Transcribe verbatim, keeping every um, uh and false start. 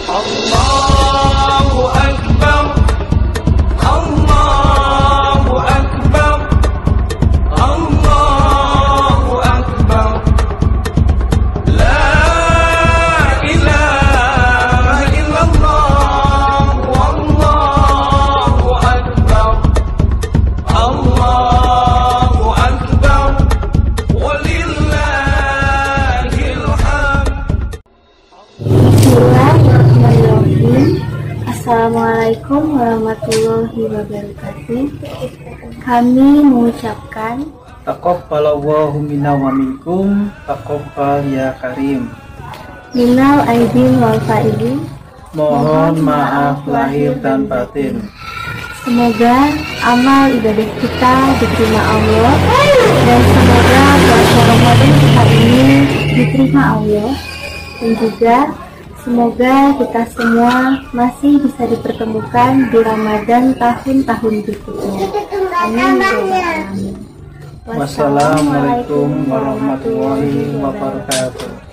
Allahu Akbar, Allahu Akbar, Allahu Akbar. La ilaha illallah, Wallahu Akbar, Allahu Akbar, walillahil hamd. Bismillahirrahmanirrahim. Assalamualaikum warahmatullahi wabarakatuh. Kami mengucapkan Taqabbalallahu minna wa minkum, taqabbal ya karim. minal aidin wal faizin. Mohon maaf lahir dan batin. Semoga amal ibadah kita diterima Allah, dan semoga puasa Ramadan kita ini diterima Allah, dan juga semoga kita semua masih bisa dipertemukan di Ramadan tahun-tahun berikutnya. Amin ya rabbal alamin. Wassalamualaikum warahmatullahi wabarakatuh.